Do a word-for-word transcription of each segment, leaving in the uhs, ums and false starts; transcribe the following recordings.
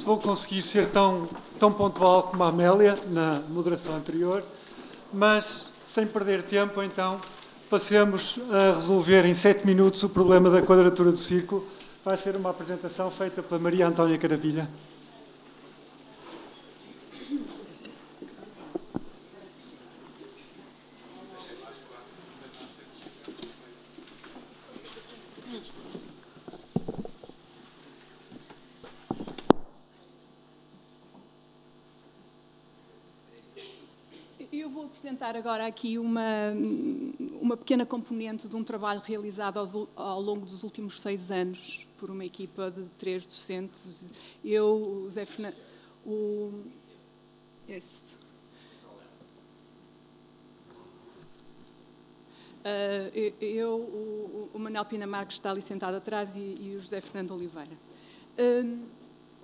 se vou conseguir ser tão, tão pontual como a Amélia na moderação anterior, mas sem perder tempo, então, passemos a resolver em sete minutos o problema da quadratura do círculo. Vai ser uma apresentação feita pela Maria Antónia Caravilha. Eu vou apresentar agora aqui uma, uma pequena componente de um trabalho realizado ao, ao longo dos últimos seis anos por uma equipa de três docentes. Eu, o Zé Fernando, o, esse, uh, eu, o, o Manuel Pina Marques está ali sentado atrás e, e o José Fernando Oliveira. Uh,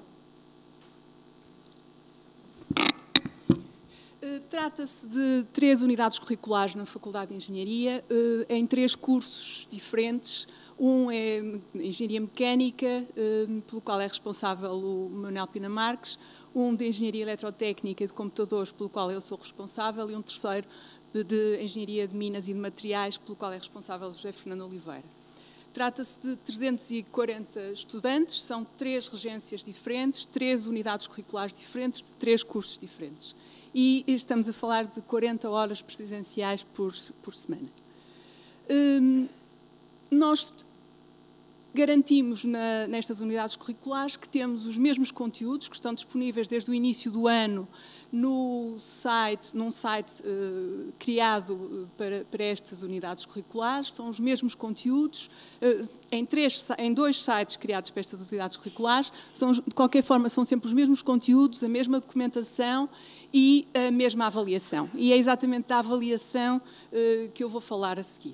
Trata-se de três unidades curriculares na Faculdade de Engenharia, em três cursos diferentes. Um é Engenharia Mecânica, pelo qual é responsável o Manuel Pina Marques, um de Engenharia Eletrotécnica e de Computadores, pelo qual eu sou responsável, e um terceiro de Engenharia de Minas e de Materiais, pelo qual é responsável o José Fernando Oliveira. Trata-se de trezentos e quarenta estudantes, são três regências diferentes, três unidades curriculares diferentes, de três cursos diferentes. E estamos a falar de quarenta horas presenciais por, por semana. Hum, nós garantimos na, nestas unidades curriculares que temos os mesmos conteúdos que estão disponíveis desde o início do ano no site, num site uh, criado para, para estas unidades curriculares. São os mesmos conteúdos uh, em, três, em dois sites criados para estas unidades curriculares. São, de qualquer forma, são sempre os mesmos conteúdos, a mesma documentação e a mesma avaliação. E é exatamente da avaliação uh, que eu vou falar a seguir.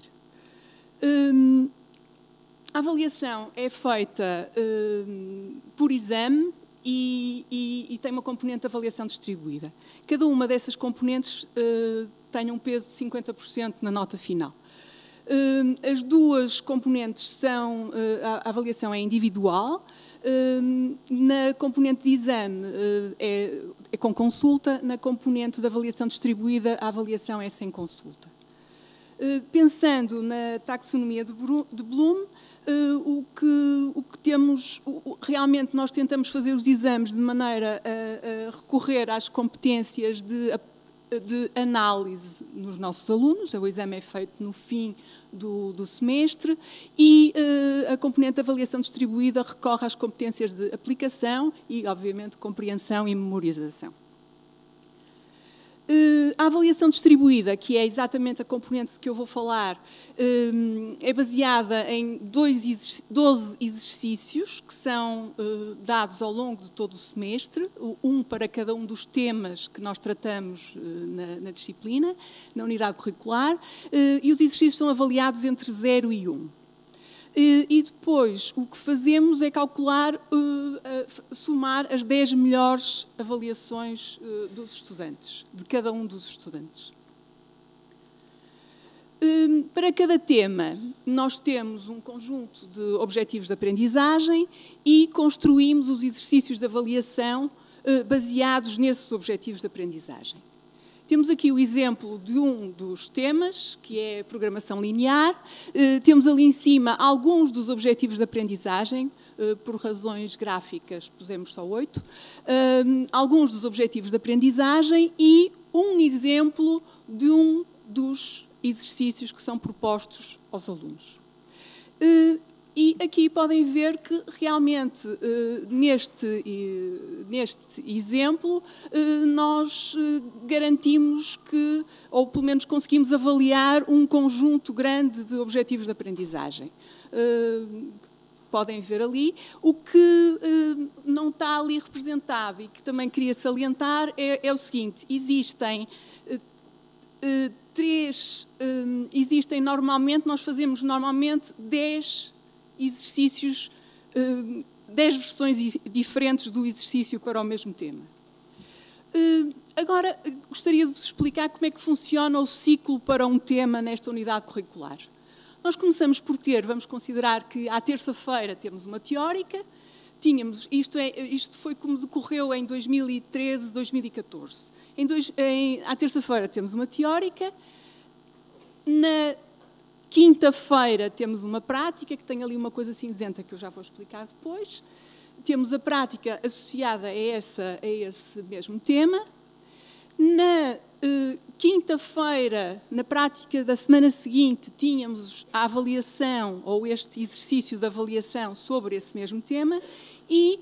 Um, a avaliação é feita uh, por exame e, e, e tem uma componente de avaliação distribuída. Cada uma dessas componentes uh, tem um peso de cinquenta por cento na nota final. Uh, as duas componentes são, uh, a avaliação é individual. Uh, na componente de exame uh, é, é com consulta, na componente de avaliação distribuída a avaliação é sem consulta. Uh, pensando na taxonomia de, Bru de Bloom, uh, o, que, o que temos, o, realmente nós tentamos fazer os exames de maneira a, a recorrer às competências de, de análise nos nossos alunos. O exame é feito no fim Do, do semestre e uh, a componente de avaliação distribuída recorre às competências de aplicação e, obviamente, compreensão e memorização. Uh, a avaliação distribuída, que é exatamente a componente de que eu vou falar, uh, é baseada em dois, doze exercícios que são uh, dados ao longo de todo o semestre, um para cada um dos temas que nós tratamos uh, na, na disciplina, na unidade curricular, uh, e os exercícios são avaliados entre zero e um. Uh, e depois o que fazemos é calcular, uh, uh, somar as dez melhores avaliações uh, dos estudantes, de cada um dos estudantes. Uh, para cada tema, nós temos um conjunto de objetivos de aprendizagem e construímos os exercícios de avaliação uh, baseados nesses objetivos de aprendizagem. Temos aqui o exemplo de um dos temas, que é a programação linear. Uh, temos ali em cima alguns dos objetivos de aprendizagem, uh, por razões gráficas pusemos só oito, uh, alguns dos objetivos de aprendizagem e um exemplo de um dos exercícios que são propostos aos alunos. Uh, E aqui podem ver que realmente neste, neste exemplo nós garantimos que, ou pelo menos conseguimos avaliar um conjunto grande de objetivos de aprendizagem. Podem ver ali. O que não está ali representado e que também queria salientar é, é o seguinte: existem três, existem normalmente, nós fazemos normalmente dez exercícios, dez versões diferentes do exercício para o mesmo tema. Agora, gostaria de vos explicar como é que funciona o ciclo para um tema nesta unidade curricular. Nós começamos por ter, vamos considerar que à terça-feira temos uma teórica, tínhamos, isto, é, isto foi como decorreu em dois mil e treze, dois mil e catorze. Em dois, em, à terça-feira temos uma teórica, na quinta-feira temos uma prática, que tem ali uma coisa cinzenta que eu já vou explicar depois. Temos a prática associada a, essa, a esse mesmo tema. Na eh, quinta-feira, na prática da semana seguinte, tínhamos a avaliação, ou este exercício de avaliação sobre esse mesmo tema, e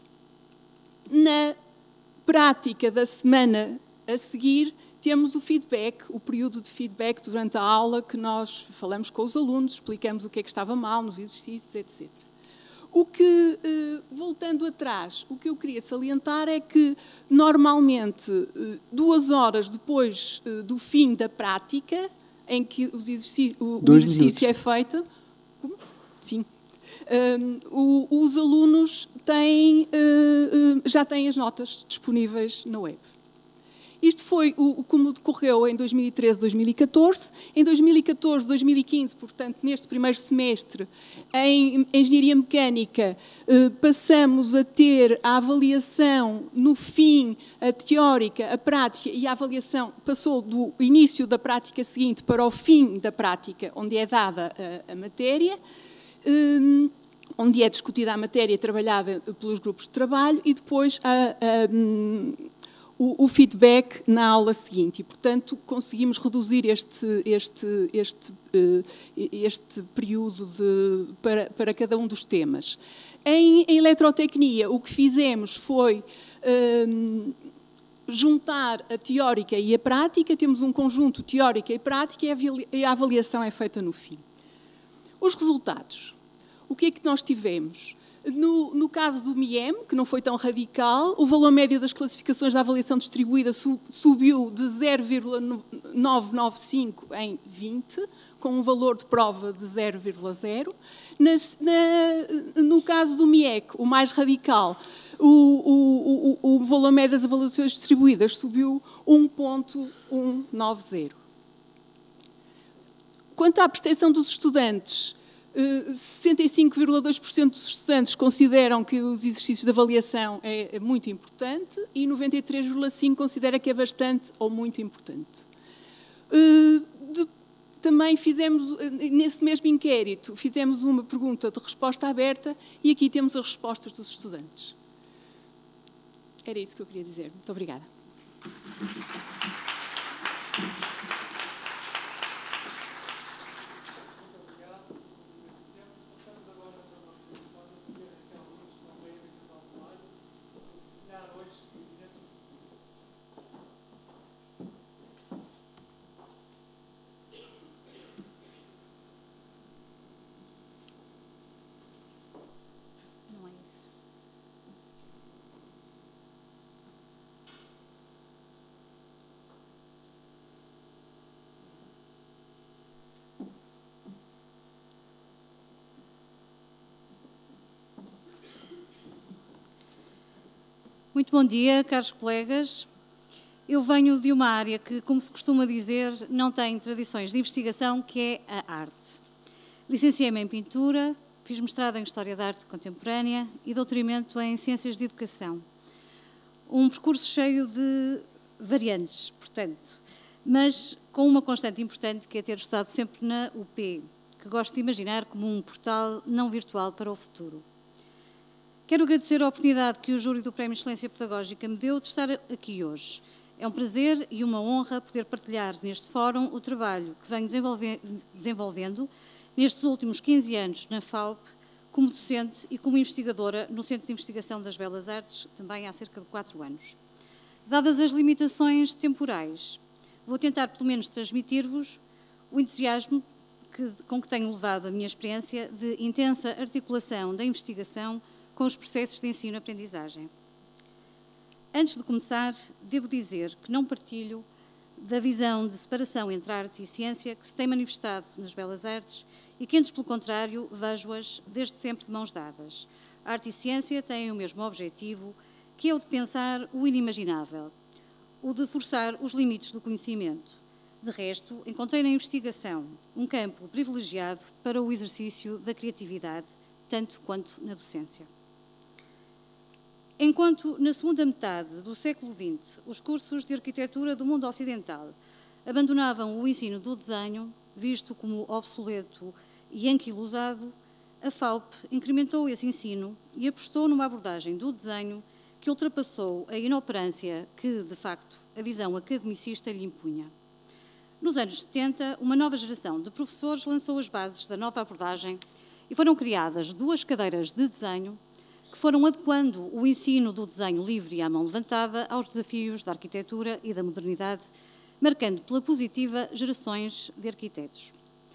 na prática da semana a seguir, temos o feedback, o período de feedback durante a aula, que nós falamos com os alunos, explicamos o que é que estava mal nos exercícios, etcétera. O que, voltando atrás, o que eu queria salientar é que, normalmente, duas horas depois do fim da prática, em que os exercício, o, o exercício é feito, como? Sim, um, os alunos têm, já têm as notas disponíveis na web. Isto foi o, como decorreu em dois mil e treze, dois mil e catorze. Em dois mil e catorze, dois mil e quinze, portanto, neste primeiro semestre, em Engenharia Mecânica, eh, passamos a ter a avaliação no fim, a teórica, a prática, e a avaliação passou do início da prática seguinte para o fim da prática, onde é dada a, a matéria, eh, onde é discutida a matéria trabalhada pelos grupos de trabalho, e depois a... a O, o feedback na aula seguinte, e, portanto, conseguimos reduzir este, este, este, este período de, para, para cada um dos temas. Em, em eletrotecnia, o que fizemos foi um, juntar a teórica e a prática, temos um conjunto teórica e prática, e a avaliação é feita no fim. Os resultados. O que é que nós tivemos? No, no caso do M I E M, que não foi tão radical, o valor médio das classificações da avaliação distribuída sub, subiu de zero vírgula novecentos e noventa e cinco em vinte, com um valor de prova de zero vírgula zero. Na, na, no caso do M I E C, o mais radical, o, o, o, o valor médio das avaliações distribuídas subiu um vírgula cento e noventa. Quanto à percepção dos estudantes, sessenta e cinco vírgula dois por cento dos estudantes consideram que os exercícios de avaliação é, é muito importante e noventa e três vírgula cinco por cento considera que é bastante ou muito importante. De, também fizemos, nesse mesmo inquérito, fizemos uma pergunta de resposta aberta e aqui temos as respostas dos estudantes. Era isso que eu queria dizer. Muito obrigada. Muito bom dia, caros colegas. Eu venho de uma área que, como se costuma dizer, não tem tradições de investigação, que é a arte. Licenciei-me em pintura, fiz mestrado em História da Arte Contemporânea e doutoramento em Ciências de Educação. Um percurso cheio de variantes, portanto, mas com uma constante importante, que é ter estado sempre na U P, que gosto de imaginar como um portal não virtual para o futuro. Quero agradecer a oportunidade que o júri do Prémio Excelência Pedagógica me deu de estar aqui hoje. É um prazer e uma honra poder partilhar neste fórum o trabalho que venho desenvolvendo nestes últimos quinze anos na F A U P, como docente e como investigadora no Centro de Investigação das Belas Artes, também há cerca de quatro anos. Dadas as limitações temporais, vou tentar pelo menos transmitir-vos o entusiasmo que, com que tenho levado a minha experiência de intensa articulação da investigação com os processos de ensino-aprendizagem. Antes de começar, devo dizer que não partilho da visão de separação entre arte e ciência que se tem manifestado nas belas artes e que, antes pelo contrário, vejo-as desde sempre de mãos dadas. A arte e ciência têm o mesmo objetivo, que é o de pensar o inimaginável, o de forçar os limites do conhecimento. De resto, encontrei na investigação um campo privilegiado para o exercício da criatividade, tanto quanto na docência. Enquanto, na segunda metade do século vinte, os cursos de arquitetura do mundo ocidental abandonavam o ensino do desenho, visto como obsoleto e anquilosado, a F A U P incrementou esse ensino e apostou numa abordagem do desenho que ultrapassou a inoperância que, de facto, a visão academicista lhe impunha. Nos anos setenta, uma nova geração de professores lançou as bases da nova abordagem e foram criadas duas cadeiras de desenho que foram adequando o ensino do desenho livre e à mão levantada aos desafios da arquitetura e da modernidade, marcando pela positiva gerações de arquitetos.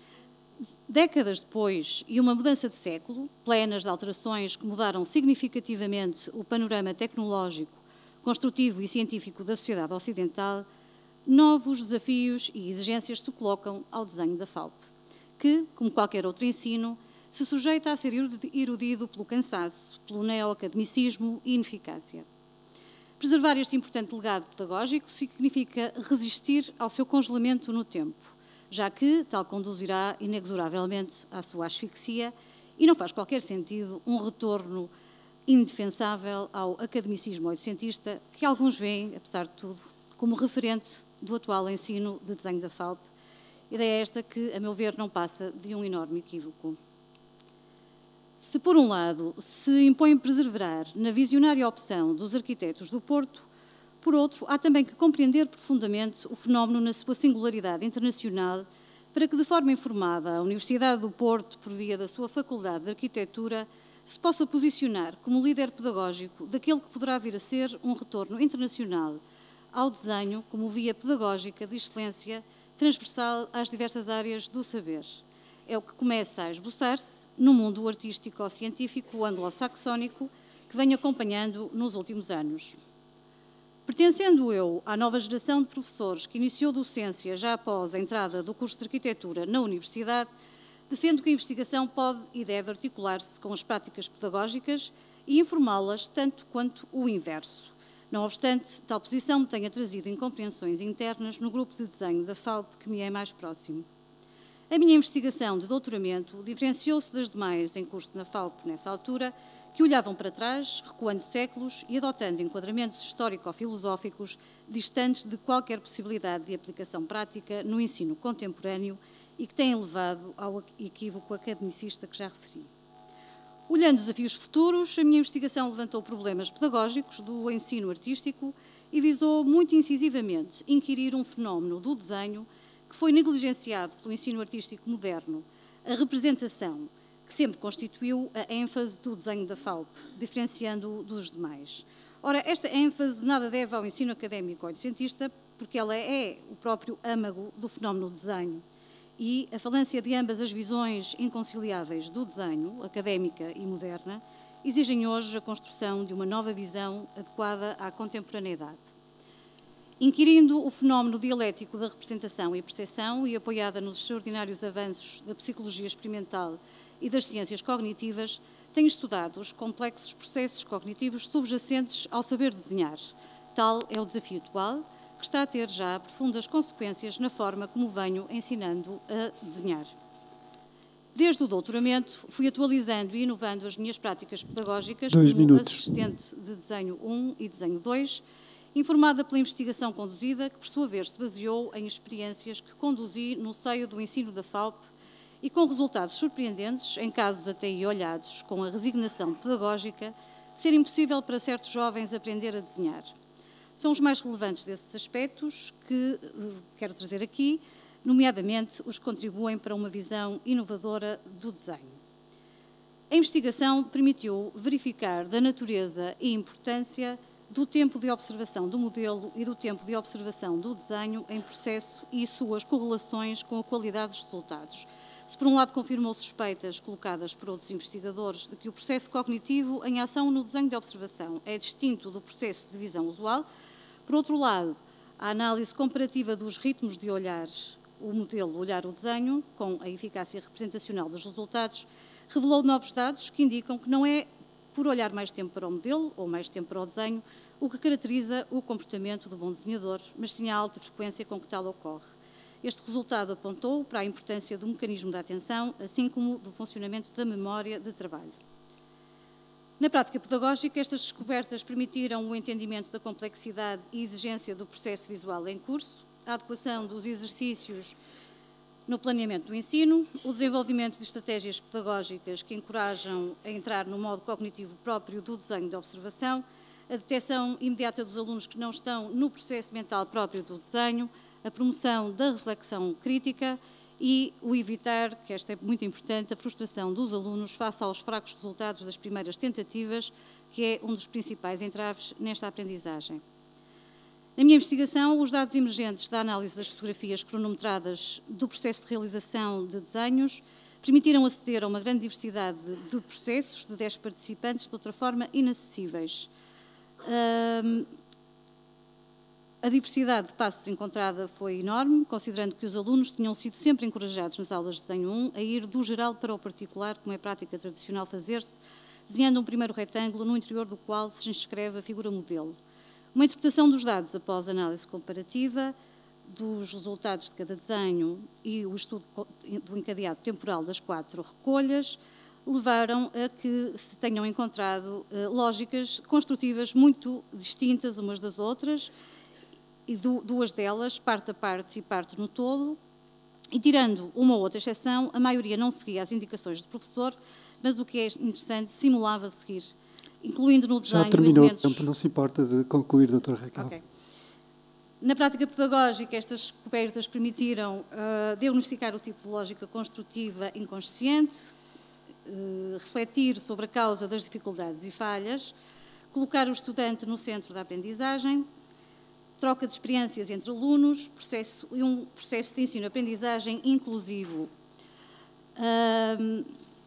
Décadas depois, e uma mudança de século, plenas de alterações que mudaram significativamente o panorama tecnológico, construtivo e científico da sociedade ocidental, novos desafios e exigências se colocam ao desenho da F A U P, que, como qualquer outro ensino, se sujeita a ser erudido pelo cansaço, pelo neoacademicismo e ineficácia. Preservar este importante legado pedagógico significa resistir ao seu congelamento no tempo, já que tal conduzirá inexoravelmente à sua asfixia e não faz qualquer sentido um retorno indefensável ao academicismo oitocentista, que alguns veem, apesar de tudo, como referente do atual ensino de desenho da F A U P. Ideia esta que, a meu ver, não passa de um enorme equívoco. Se, por um lado, se impõe preservar na visionária opção dos arquitetos do Porto, por outro, há também que compreender profundamente o fenómeno na sua singularidade internacional, para que, de forma informada, a Universidade do Porto, por via da sua Faculdade de Arquitetura, se possa posicionar como líder pedagógico daquele que poderá vir a ser um retorno internacional ao desenho como via pedagógica de excelência transversal às diversas áreas do saber. É o que começa a esboçar-se no mundo artístico-científico anglo-saxónico que venho acompanhando nos últimos anos. Pertencendo eu à nova geração de professores que iniciou docência já após a entrada do curso de arquitetura na universidade, defendo que a investigação pode e deve articular-se com as práticas pedagógicas e informá-las tanto quanto o inverso. Não obstante, tal posição me tenha trazido incompreensões internas no grupo de desenho da F A U P que me é mais próximo. A minha investigação de doutoramento diferenciou-se das demais em curso na F A U P nessa altura, que olhavam para trás, recuando séculos e adotando enquadramentos histórico-filosóficos distantes de qualquer possibilidade de aplicação prática no ensino contemporâneo e que têm levado ao equívoco academicista que já referi. Olhando desafios futuros, a minha investigação levantou problemas pedagógicos do ensino artístico e visou muito incisivamente inquirir um fenómeno do desenho que foi negligenciado pelo ensino artístico moderno, a representação, que sempre constituiu a ênfase do desenho da F A U P, diferenciando-o dos demais. Ora, esta ênfase nada deve ao ensino académico oitocentista, porque ela é o próprio âmago do fenómeno do desenho. E a falência de ambas as visões inconciliáveis do desenho, académica e moderna, exigem hoje a construção de uma nova visão adequada à contemporaneidade. Inquirindo o fenómeno dialético da representação e percepção e apoiada nos extraordinários avanços da psicologia experimental e das ciências cognitivas, tenho estudado os complexos processos cognitivos subjacentes ao saber desenhar. Tal é o desafio atual, que está a ter já profundas consequências na forma como venho ensinando a desenhar. Desde o doutoramento, fui atualizando e inovando as minhas práticas pedagógicas Dois como minutos. assistente de desenho um e desenho dois, informada pela investigação conduzida, que por sua vez se baseou em experiências que conduzi no seio do ensino da F A U P e com resultados surpreendentes, em casos até aí olhados com a resignação pedagógica, de ser impossível para certos jovens aprender a desenhar. São os mais relevantes desses aspectos que uh, quero trazer aqui, nomeadamente os que contribuem para uma visão inovadora do desenho. A investigação permitiu verificar da natureza e importância do tempo de observação do modelo e do tempo de observação do desenho em processo e suas correlações com a qualidade dos resultados. Se por um lado confirmou suspeitas colocadas por outros investigadores de que o processo cognitivo em ação no desenho de observação é distinto do processo de visão usual, por outro lado, a análise comparativa dos ritmos de olhar o modelo, olhar o desenho, com a eficácia representacional dos resultados, revelou novos dados que indicam que não é por olhar mais tempo para o modelo ou mais tempo para o desenho o que caracteriza o comportamento do bom desenhador, mas sim a alta frequência com que tal ocorre. Este resultado apontou para a importância do mecanismo da atenção, assim como do funcionamento da memória de trabalho. Na prática pedagógica, estas descobertas permitiram o entendimento da complexidade e exigência do processo visual em curso, a adequação dos exercícios no planeamento do ensino, o desenvolvimento de estratégias pedagógicas que encorajam a entrar no modo cognitivo próprio do desenho de observação, a detecção imediata dos alunos que não estão no processo mental próprio do desenho, a promoção da reflexão crítica e o evitar, que esta é muito importante, a frustração dos alunos face aos fracos resultados das primeiras tentativas, que é um dos principais entraves nesta aprendizagem. Na minha investigação, os dados emergentes da análise das fotografias cronometradas do processo de realização de desenhos permitiram aceder a uma grande diversidade de processos de dez participantes, de outra forma inacessíveis. Um, a diversidade de passos encontrada foi enorme, considerando que os alunos tinham sido sempre encorajados nas aulas de desenho um a ir do geral para o particular, como é prática tradicional fazer-se, desenhando um primeiro retângulo no interior do qual se inscreve a figura modelo. Uma interpretação dos dados após análise comparativa dos resultados de cada desenho e o estudo do encadeado temporal das quatro recolhas levaram a que se tenham encontrado uh, lógicas construtivas muito distintas umas das outras, e du duas delas, parte a parte e parte no todo, e tirando uma ou outra exceção, a maioria não seguia as indicações do professor, mas o que é interessante, simulava seguir, incluindo no desenho Já terminou elementos... o tempo, não se importa de concluir, doutora Raquel. Okay. Na prática pedagógica, estas descobertas permitiram uh, diagnosticar o tipo de lógica construtiva inconsciente, uh, refletir sobre a causa das dificuldades e falhas, colocar o estudante no centro da aprendizagem, troca de experiências entre alunos, processo, e um processo de ensino-aprendizagem inclusivo. Uh,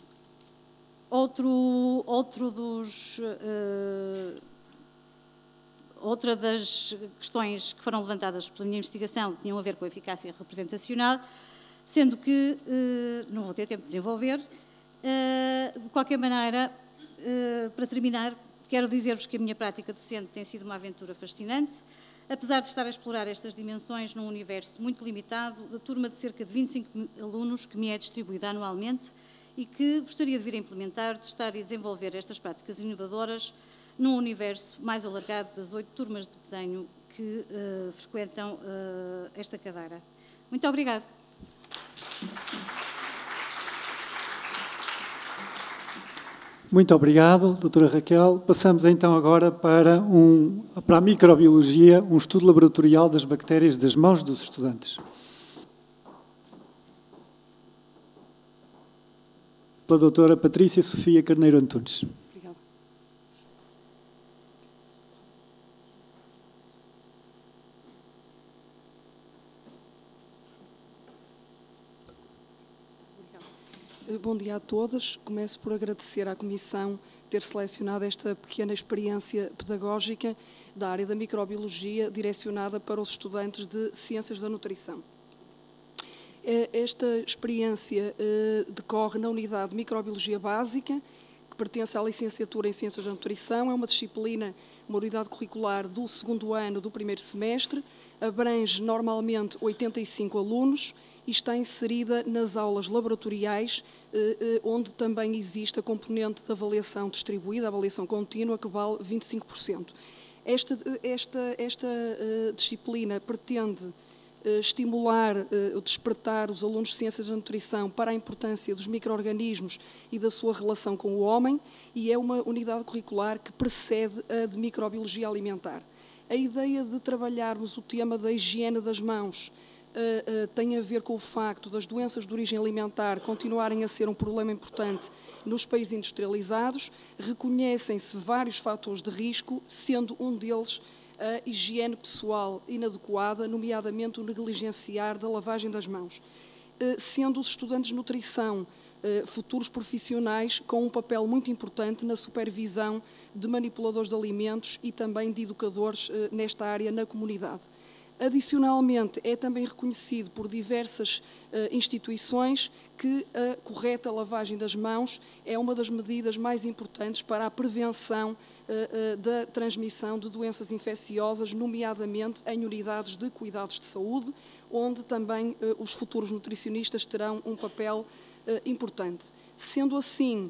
outro, outro dos... Uh, Outra das questões que foram levantadas pela minha investigação tinham a ver com a eficácia representacional, sendo que, eh, não vou ter tempo de desenvolver, eh, de qualquer maneira, eh, para terminar, quero dizer-vos que a minha prática docente tem sido uma aventura fascinante, apesar de estar a explorar estas dimensões num universo muito limitado, da turma de cerca de vinte e cinco alunos que me é distribuída anualmente e que gostaria de vir a implementar, testar e desenvolver estas práticas inovadoras num universo mais alargado das oito turmas de desenho que uh, frequentam uh, esta cadeira. Muito obrigada. Muito obrigado, doutora Raquel. Passamos então agora para, um, para a microbiologia, um estudo laboratorial das bactérias das mãos dos estudantes. Pela doutora Patrícia Sofia Carneiro Antunes. Bom dia a todos. Começo por agradecer à Comissão ter selecionado esta pequena experiência pedagógica da área da microbiologia direcionada para os estudantes de Ciências da Nutrição. Esta experiência decorre na unidade de Microbiologia Básica, que pertence à licenciatura em Ciências da Nutrição. É uma disciplina, uma unidade curricular do segundo ano do primeiro semestre, abrange normalmente oitenta e cinco alunos e está inserida nas aulas laboratoriais, onde também existe a componente de avaliação distribuída, a avaliação contínua, que vale vinte e cinco por cento. Esta, esta, esta disciplina pretende estimular, despertar os alunos de Ciências da Nutrição para a importância dos micro-organismos e da sua relação com o homem, e é uma unidade curricular que precede a de Microbiologia Alimentar. A ideia de trabalharmos o tema da higiene das mãos uh, uh, tem a ver com o facto das doenças de origem alimentar continuarem a ser um problema importante nos países industrializados. Reconhecem-se vários fatores de risco, sendo um deles a higiene pessoal inadequada, nomeadamente o negligenciar da lavagem das mãos. Uh, sendo os estudantes de nutrição Uh, futuros profissionais com um papel muito importante na supervisão de manipuladores de alimentos e também de educadores uh, nesta área na comunidade. Adicionalmente, é também reconhecido por diversas uh, instituições que a correta lavagem das mãos é uma das medidas mais importantes para a prevenção uh, uh, da transmissão de doenças infecciosas, nomeadamente em unidades de cuidados de saúde, onde também uh, os futuros nutricionistas terão um papel Uh, importante. Sendo assim,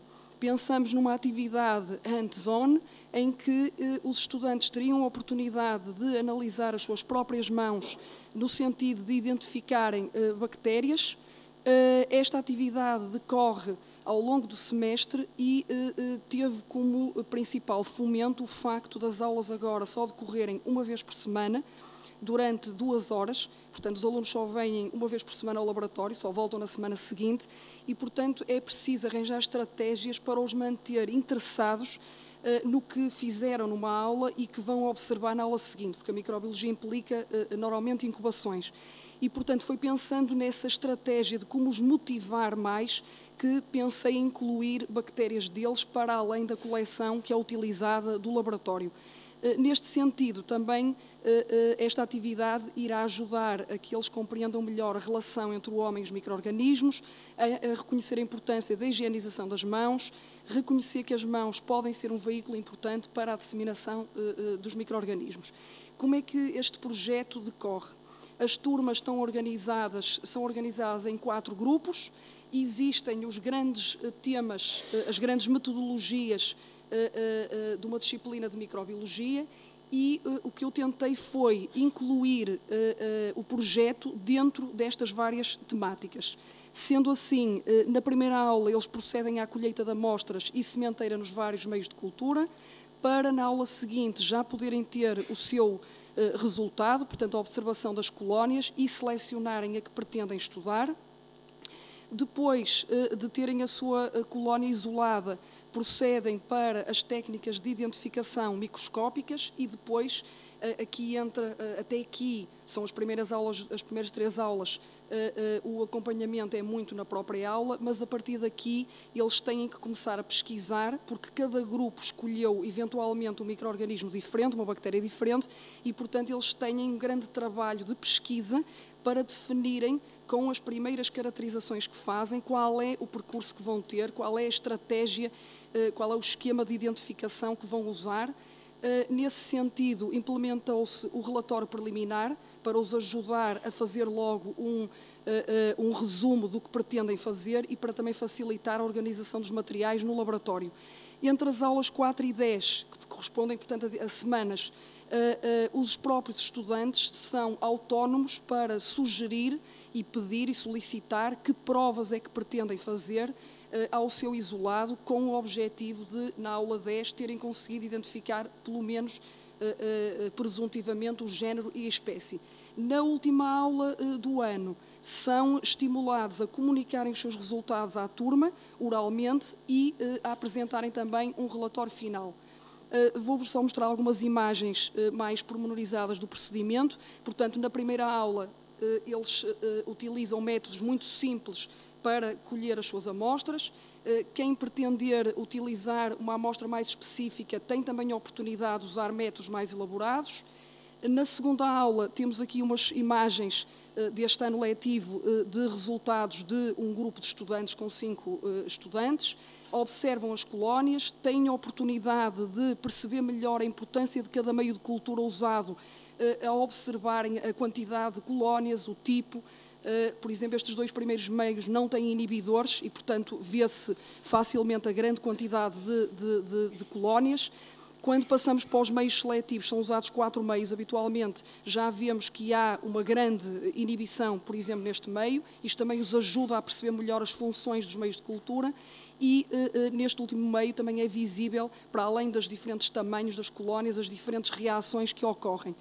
pensamos numa atividade hands-on, em que eh, os estudantes teriam a oportunidade de analisar as suas próprias mãos no sentido de identificarem eh, bactérias. Eh, esta atividade decorre ao longo do semestre e eh, eh, teve como principal fomento o facto das aulas agora só decorrerem uma vez por semana, durante duas horas. Portanto, os alunos só vêm uma vez por semana ao laboratório, só voltam na semana seguinte e, portanto, é preciso arranjar estratégias para os manter interessados uh, no que fizeram numa aula e que vão observar na aula seguinte, porque a microbiologia implica uh, normalmente incubações. E, portanto, foi pensando nessa estratégia de como os motivar mais que pensei em incluir bactérias deles para além da coleção que é utilizada do laboratório. Neste sentido, também esta atividade irá ajudar a que eles compreendam melhor a relação entre o homem e os micro-organismos, a reconhecer a importância da higienização das mãos, reconhecer que as mãos podem ser um veículo importante para a disseminação dos micro-organismos. Como é que este projeto decorre? As turmas estão organizadas, são organizadas em quatro grupos, existem os grandes temas, as grandes metodologias de uma disciplina de microbiologia e uh, o que eu tentei foi incluir uh, uh, o projeto dentro destas várias temáticas. Sendo assim, uh, na primeira aula eles procedem à colheita de amostras e sementeira nos vários meios de cultura, para na aula seguinte já poderem ter o seu uh, resultado, portanto a observação das colónias e selecionarem a que pretendem estudar. Depois uh, de terem a sua uh, colónia isolada, procedem para as técnicas de identificação microscópicas e depois aqui entra, até aqui são as primeiras aulas, as primeiras três aulas, o acompanhamento é muito na própria aula, mas a partir daqui eles têm que começar a pesquisar, porque cada grupo escolheu eventualmente um micro-organismo diferente, uma bactéria diferente, e portanto eles têm um grande trabalho de pesquisa para definirem com as primeiras caracterizações que fazem qual é o percurso que vão ter, qual é a estratégia, qual é o esquema de identificação que vão usar. Nesse sentido, implementou-se o relatório preliminar para os ajudar a fazer logo um, um resumo do que pretendem fazer e para também facilitar a organização dos materiais no laboratório. Entre as aulas quatro e dez, que correspondem, portanto, a semanas, os próprios estudantes são autónomos para sugerir e pedir e solicitar que provas é que pretendem fazer ao seu isolado, com o objetivo de, na aula dez, terem conseguido identificar, pelo menos, presuntivamente, o género e a espécie. Na última aula do ano, são estimulados a comunicarem os seus resultados à turma, oralmente, e a apresentarem também um relatório final. Vou só mostrar algumas imagens mais pormenorizadas do procedimento. Portanto, na primeira aula, eles utilizam métodos muito simples para colher as suas amostras. Quem pretender utilizar uma amostra mais específica tem também a oportunidade de usar métodos mais elaborados. Na segunda aula temos aqui umas imagens deste ano letivo de resultados de um grupo de estudantes com cinco estudantes. Observam as colónias, têm a oportunidade de perceber melhor a importância de cada meio de cultura usado a observarem a quantidade de colónias, o tipo. Uh, por exemplo, estes dois primeiros meios não têm inibidores e, portanto, vê-se facilmente a grande quantidade de, de, de, de colónias. Quando passamos para os meios seletivos, são usados quatro meios habitualmente, já vemos que há uma grande inibição, por exemplo, neste meio. Isto também os ajuda a perceber melhor as funções dos meios de cultura e, uh, uh, neste último meio, também é visível, para além dos diferentes tamanhos das colónias, as diferentes reações que ocorrem.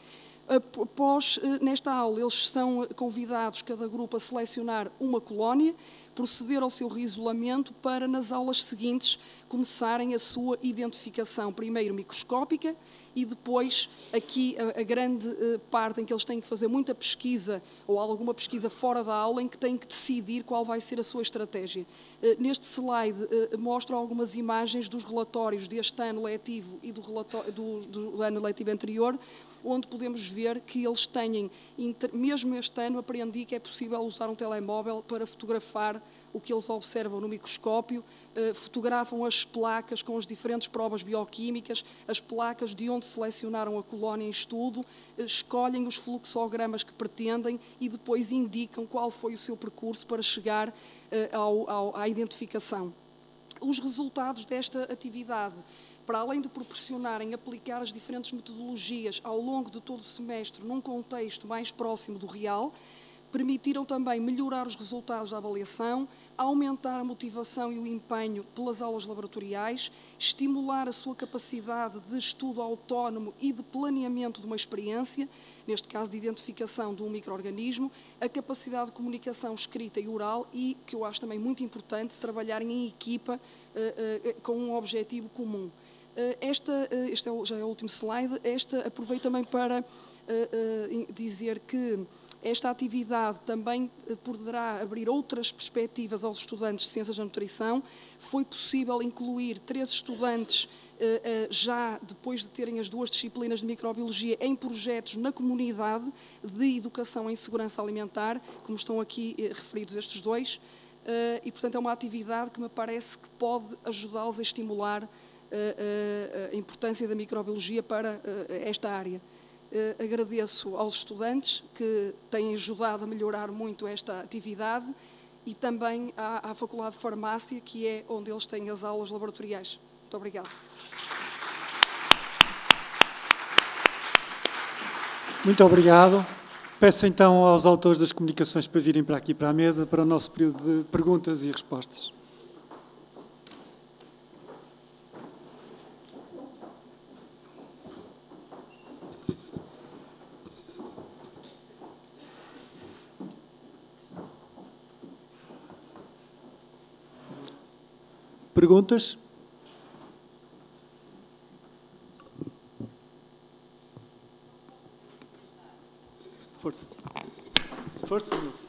Após, nesta aula, eles são convidados, cada grupo, a selecionar uma colónia, proceder ao seu reisolamento para, nas aulas seguintes, começarem a sua identificação, primeiro microscópica e depois, aqui, a, a grande parte em que eles têm que fazer muita pesquisa ou alguma pesquisa fora da aula, em que têm que decidir qual vai ser a sua estratégia. Neste slide, mostro algumas imagens dos relatórios deste ano letivo e do, relatório, do, do ano letivo anterior, onde podemos ver que eles têm, mesmo este ano, aprendi que é possível usar um telemóvel para fotografar o que eles observam no microscópio, fotografam as placas com as diferentes provas bioquímicas, as placas de onde selecionaram a colónia em estudo, escolhem os fluxogramas que pretendem e depois indicam qual foi o seu percurso para chegar ao, ao, à identificação. os resultados desta atividade, para além de proporcionarem aplicar as diferentes metodologias ao longo de todo o semestre num contexto mais próximo do real, permitiram também melhorar os resultados da avaliação, aumentar a motivação e o empenho pelas aulas laboratoriais, estimular a sua capacidade de estudo autónomo e de planeamento de uma experiência, neste caso de identificação de um micro-organismo, a capacidade de comunicação escrita e oral e, que eu acho também muito importante, trabalharem em equipa uh, uh, com um objetivo comum. Uh, esta, uh, este é o, já é o último slide, esta aproveito também para uh, uh, dizer que esta atividade também poderá abrir outras perspectivas aos estudantes de Ciências da Nutrição. Foi possível incluir três estudantes, já depois de terem as duas disciplinas de microbiologia, em projetos na comunidade de educação em segurança alimentar, como estão aqui referidos estes dois, e, portanto, é uma atividade que me parece que pode ajudá-los a estimular a importância da microbiologia para esta área. Uh, agradeço aos estudantes que têm ajudado a melhorar muito esta atividade e também à, à Faculdade de Farmácia, que é onde eles têm as aulas laboratoriais. Muito obrigada. Muito obrigado. Peço então aos autores das comunicações para virem para aqui para a mesa para o nosso período de perguntas e respostas. Perguntas? Força. Força, Nilson.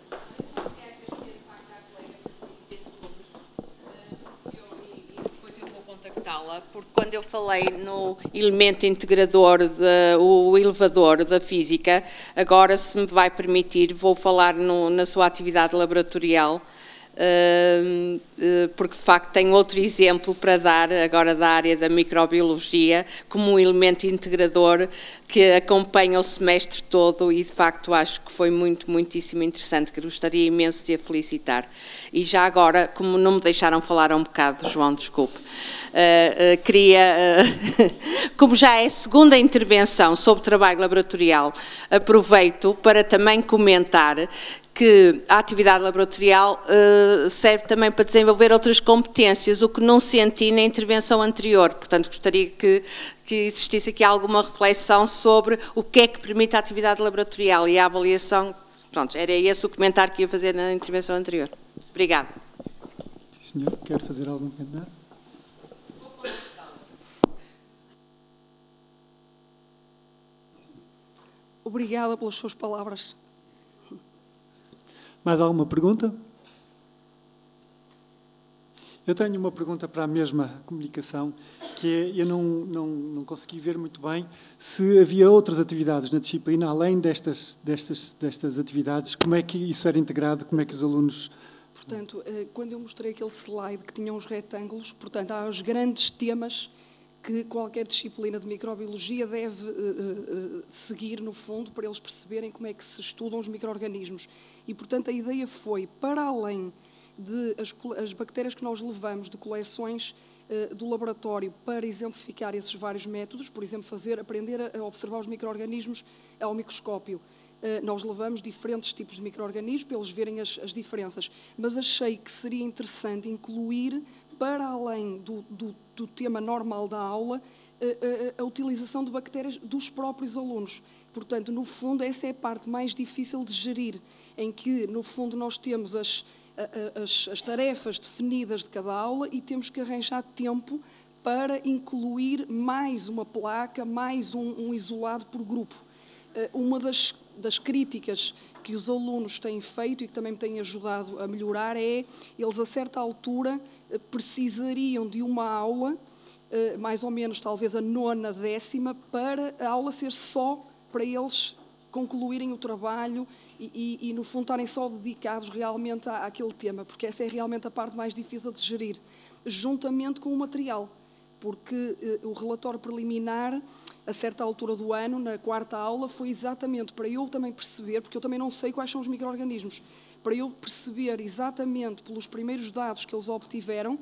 Porque quando eu falei no elemento integrador, de, o elevador da física, agora, se me vai permitir, vou falar no, na sua atividade laboratorial, Uh, uh, porque de facto tenho outro exemplo para dar agora da área da microbiologia como um elemento integrador que acompanha o semestre todo e de facto acho que foi muito, muitíssimo interessante, que gostaria imenso de a felicitar. E já agora, como não me deixaram falar um bocado, João, desculpe, uh, uh, queria, uh, como já é a segunda intervenção sobre trabalho laboratorial, aproveito para também comentar que a atividade laboratorial uh, serve também para desenvolver outras competências, o que não senti na intervenção anterior. Portanto, gostaria que, que existisse aqui alguma reflexão sobre o que é que permite a atividade laboratorial e a avaliação. Pronto, era esse o comentário que ia fazer na intervenção anterior. Obrigada. Sim, senhor. Quer fazer algum comentário? Obrigada pelas suas palavras. Mais alguma pergunta? Eu tenho uma pergunta para a mesma comunicação, que é, eu não, não, não consegui ver muito bem se havia outras atividades na disciplina, além destas, destas, destas atividades, como é que isso era integrado, como é que os alunos... Portanto, quando eu mostrei aquele slide que tinha os retângulos, portanto, há os grandes temas que qualquer disciplina de microbiologia deve uh, uh, seguir, no fundo, para eles perceberem como é que se estudam os micro-organismos. E, portanto, a ideia foi, para além de as, as bactérias que nós levamos de coleções uh, do laboratório para exemplificar esses vários métodos, por exemplo, fazer, aprender a, a observar os micro-organismos ao microscópio. Uh, nós levamos diferentes tipos de micro-organismos para eles verem as, as diferenças. Mas achei que seria interessante incluir, para além do, do, do tema normal da aula, a, a, a utilização de bactérias dos próprios alunos. Portanto, no fundo, essa é a parte mais difícil de gerir, em que, no fundo, nós temos as, as, as tarefas definidas de cada aula e temos que arranjar tempo para incluir mais uma placa, mais um, um isolado por grupo. Uma das, das críticas que os alunos têm feito e que também me têm ajudado a melhorar é, eles a certa altura precisariam de uma aula, mais ou menos talvez a nona, décima, para a aula ser só para eles concluírem o trabalho e, e, e no fundo, estarem só dedicados realmente à, àquele tema, porque essa é realmente a parte mais difícil de gerir, juntamente com o material, porque eh, o relatório preliminar, a certa altura do ano, na quarta aula, foi exatamente para eu também perceber, porque eu também não sei quais são os micro-organismos, para eu perceber exatamente pelos primeiros dados que eles obtiveram,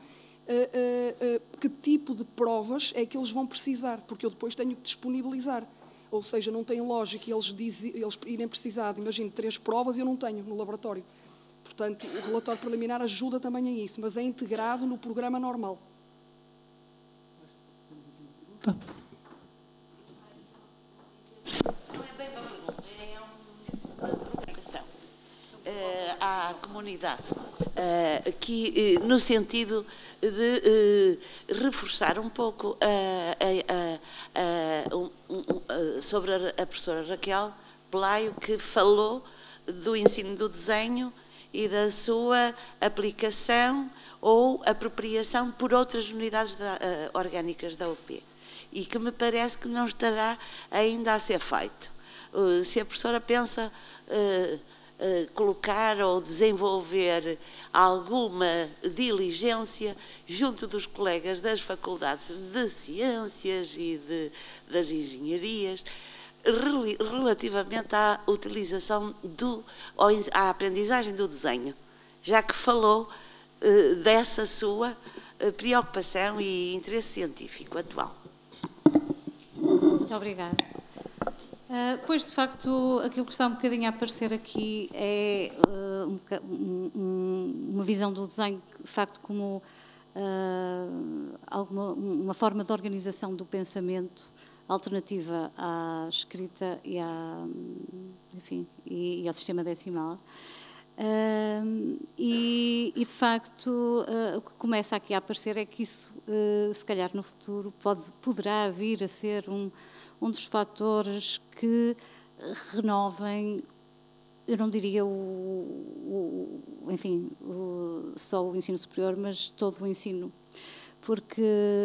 uh, uh, que tipo de provas é que eles vão precisar, porque eu depois tenho que disponibilizar. Ou seja, não tem lógica eles, diz, eles irem precisar de, imagino, três provas e eu não tenho no laboratório. Portanto, o relatório preliminar ajuda também a isso, mas é integrado no programa normal. Tá. Não é bem uma pergunta, é uma provocação uh, à comunidade, uh, que, uh, no sentido de uh, reforçar um pouco uh, uh, uh, uh, um, uh, sobre a, a professora Raquel Pelaio, que falou do ensino do desenho e da sua aplicação ou apropriação por outras unidades da, uh, orgânicas da U P. E que me parece que não estará ainda a ser feito. Uh, se a professora pensa uh, uh, colocar ou desenvolver alguma diligência junto dos colegas das faculdades de ciências e de, das engenharias, rel relativamente à utilização, do, à aprendizagem do desenho, já que falou uh, dessa sua uh, preocupação e interesse científico atual. Muito obrigada. Uh, pois, de facto, aquilo que está um bocadinho a aparecer aqui é uh, um, um, uma visão do desenho, de facto, como uh, alguma, uma forma de organização do pensamento alternativa à escrita e, à, enfim, e, e ao sistema decimal. Uh, e, e, de facto, uh, o que começa aqui a aparecer é que isso, uh, se calhar no futuro, pode, poderá vir a ser um, um dos fatores que renovem, eu não diria o, o enfim, o, só o ensino superior, mas todo o ensino, porque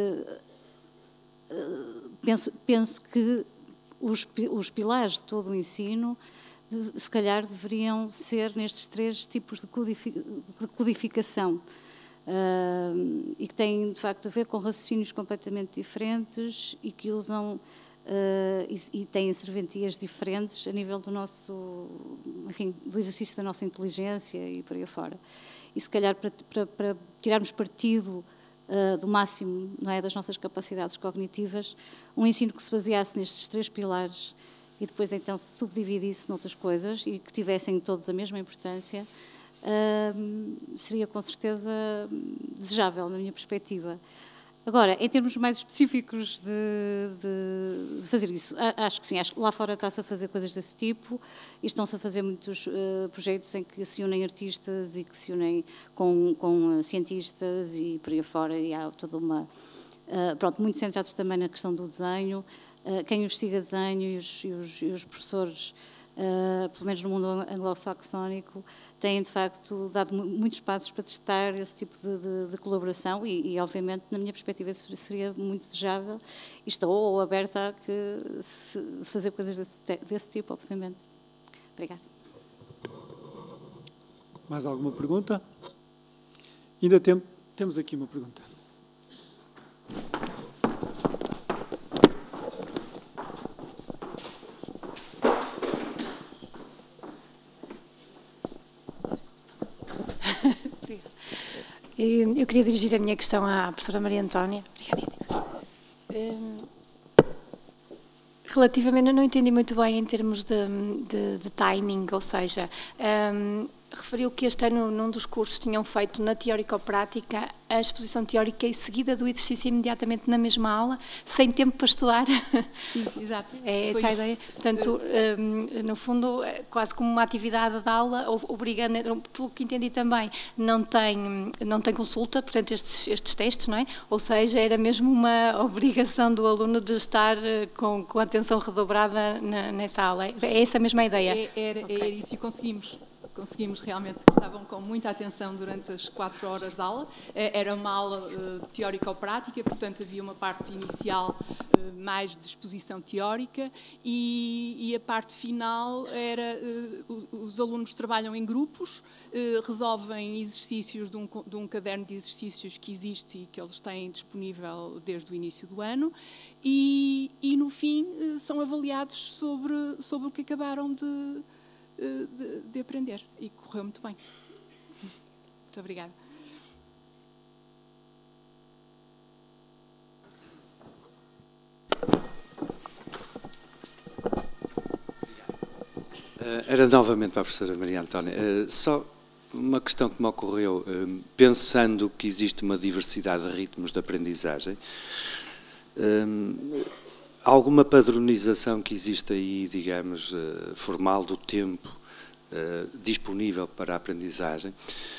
uh, penso, penso que os, os pilares de todo o ensino De, se calhar deveriam ser nestes três tipos de, codific, de codificação uh, e que têm de facto a ver com raciocínios completamente diferentes e que usam uh, e, e têm serventias diferentes a nível do nosso, enfim, do exercício da nossa inteligência e por aí afora. E se calhar para, para, para tirarmos partido uh, do máximo, não é, das nossas capacidades cognitivas, um ensino que se baseasse nestes três pilares e depois então se subdividisse noutras coisas e que tivessem todos a mesma importância, uh, seria com certeza desejável, na minha perspectiva. Agora, em termos mais específicos de, de, de fazer isso, acho que sim, acho que lá fora está-se a fazer coisas desse tipo e estão-se a fazer muitos uh, projetos em que se unem artistas e que se unem com, com uh, cientistas e por aí fora, e há toda uma... Uh, pronto, muito centrados também na questão do desenho. Uh, quem investiga desenho e os, e os, e os professores, uh, pelo menos no mundo anglo-saxónico, têm, de facto, dado muitos passos para testar esse tipo de, de, de colaboração e, e, obviamente, na minha perspectiva, isso seria muito desejável. E estou aberta a que se fazer coisas desse, desse tipo, obviamente. Obrigada. Mais alguma pergunta? Ainda tem, temos aqui uma pergunta. Eu queria dirigir a minha questão à professora Maria Antónia. Obrigadíssima. Um, relativamente, eu não entendi muito bem em termos de, de, de timing, ou seja, um, referiu que este ano, num dos cursos, tinham feito na teórico-prática a exposição teórica e seguida do exercício imediatamente na mesma aula, sem tempo para estudar. Sim, exato. É essa a ideia. Portanto, um, no fundo, quase como uma atividade de aula, obrigando, pelo que entendi também, não tem, não tem consulta, portanto, estes, estes testes, não é? Ou seja, era mesmo uma obrigação do aluno de estar com, com a atenção redobrada na, nessa aula. É essa a mesma ideia? É, era, okay. era isso e conseguimos. Conseguimos realmente, estavam com muita atenção durante as quatro horas de aula. Era uma aula uh, teórico-prática, portanto havia uma parte inicial uh, mais de exposição teórica e, e a parte final era, uh, os alunos trabalham em grupos, uh, resolvem exercícios de um, de um caderno de exercícios que existe e que eles têm disponível desde o início do ano e, e no fim uh, são avaliados sobre, sobre o que acabaram de De, de aprender e correu muito bem. Muito obrigada. Era novamente para a professora Maria Antónia. Só uma questão que me ocorreu, pensando que existe uma diversidade de ritmos de aprendizagem, alguma padronização que existe aí, digamos, formal do tempo disponível para a aprendizagem,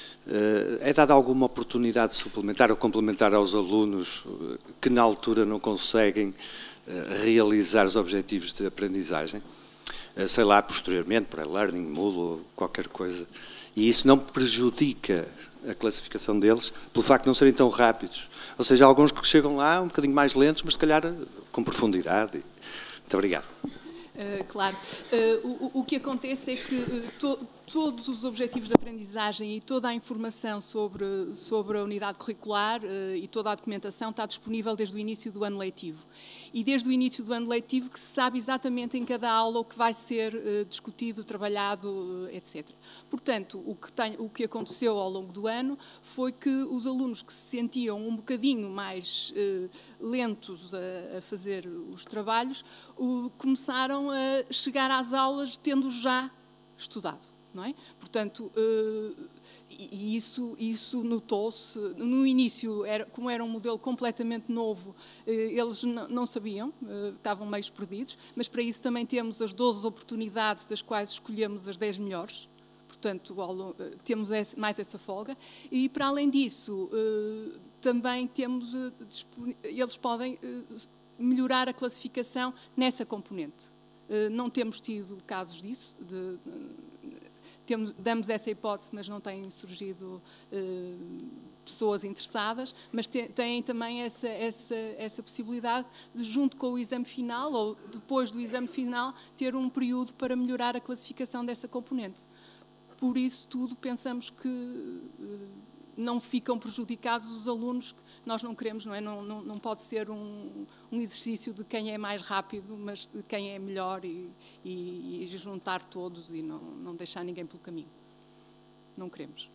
é dada alguma oportunidade suplementar ou complementar aos alunos que na altura não conseguem realizar os objetivos de aprendizagem? Sei lá, posteriormente, para learning, Moodle ou qualquer coisa. E isso não prejudica a classificação deles pelo facto de não serem tão rápidos. Ou seja, há alguns que chegam lá um bocadinho mais lentos, mas se calhar com profundidade. Muito obrigado. Uh, claro. Uh, o, o que acontece é que uh, to, todos os objetivos de aprendizagem e toda a informação sobre, sobre a unidade curricular uh, e toda a documentação está disponível desde o início do ano letivo. E desde o início do ano letivo que se sabe exatamente em cada aula o que vai ser uh, discutido, trabalhado, uh, etcétera. Portanto, o que, tem, o que aconteceu ao longo do ano foi que os alunos que se sentiam um bocadinho mais uh, lentos a, a fazer os trabalhos uh, começaram a chegar às aulas tendo já estudado, não é? Portanto, uh, e isso, isso notou-se. No início, era, como era um modelo completamente novo, eles não sabiam, estavam meio perdidos, mas para isso também temos as doze oportunidades, das quais escolhemos as dez melhores. Portanto, temos mais essa folga. E, para além disso, também temos, eles podem melhorar a classificação nessa componente. Não temos tido casos disso, de, Temos, damos essa hipótese, mas não têm surgido eh, pessoas interessadas, mas te, têm também essa, essa, essa possibilidade de, junto com o exame final, ou depois do exame final, ter um período para melhorar a classificação dessa componente. Por isso tudo, pensamos que eh, não ficam prejudicados os alunos, que nós não queremos, não é? Não, não, não pode ser um, um exercício de quem é mais rápido, mas de quem é melhor e, e, e juntar todos e não, não deixar ninguém pelo caminho. Não queremos.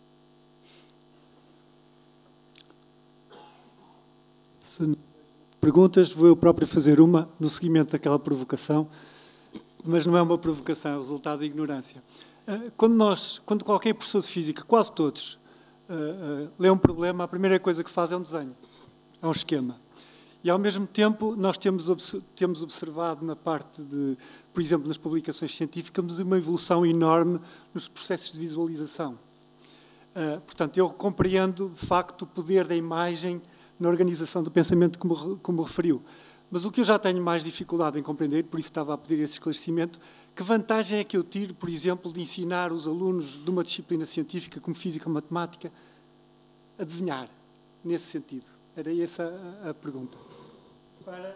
Se perguntas, vou eu próprio fazer uma no seguimento daquela provocação, mas não é uma provocação, é o resultado da ignorância. Quando nós, quando qualquer professor de física, quase todos, Uh, uh, lê um problema, a primeira coisa que faz é um desenho, é um esquema. E, ao mesmo tempo, nós temos, obs temos observado na parte de, por exemplo, nas publicações científicas, uma evolução enorme nos processos de visualização. Uh, portanto, eu compreendo, de facto, o poder da imagem na organização do pensamento, como, como referiu. Mas o que eu já tenho mais dificuldade em compreender, por isso estava a pedir esse esclarecimento, que vantagem é que eu tiro, por exemplo, de ensinar os alunos de uma disciplina científica, como física ou matemática, a desenhar, nesse sentido? Era essa a, a pergunta. Para...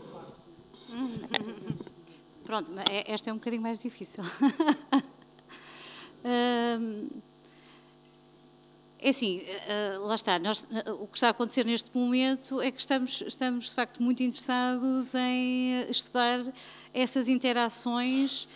Pronto, esta é um bocadinho mais difícil. hum, é assim, lá está, nós, o que está a acontecer neste momento é que estamos, estamos, de facto, muito interessados em estudar essas interações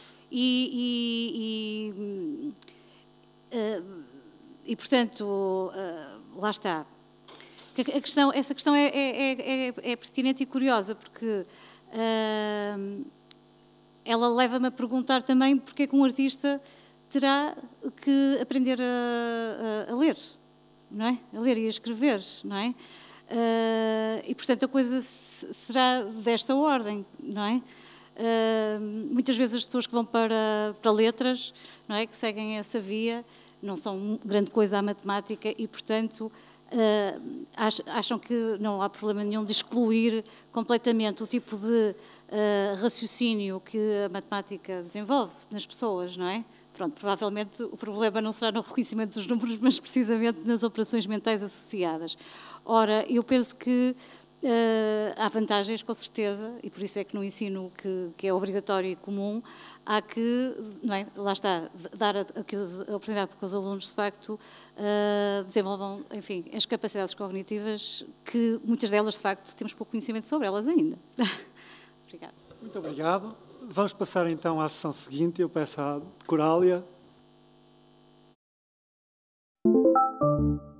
e, e, e, e portanto, lá está. A questão, essa questão é, é, é, é pertinente e curiosa, porque uh, ela leva-me a perguntar também porque é que um artista terá que aprender a, a, a ler, não é? A ler e a escrever, não é? Uh, e, portanto, a coisa será desta ordem, não é? Uh, muitas vezes as pessoas que vão para, para letras, não é? Que seguem essa via, não são grande coisa a matemática e, portanto, uh, acham que não há problema nenhum de excluir completamente o tipo de uh, raciocínio que a matemática desenvolve nas pessoas, não é? Pronto, provavelmente o problema não será no reconhecimento dos números, mas precisamente nas operações mentais associadas. Ora, eu penso que Uh, há vantagens, com certeza, e por isso é que no ensino que, que é obrigatório e comum, há que, não é, lá está, dar a, a, a oportunidade que os alunos, de facto, uh, desenvolvam, enfim, as capacidades cognitivas, que muitas delas, de facto, temos pouco conhecimento sobre elas ainda. Obrigada. Muito obrigado. Vamos passar então à sessão seguinte. Eu peço à Corália.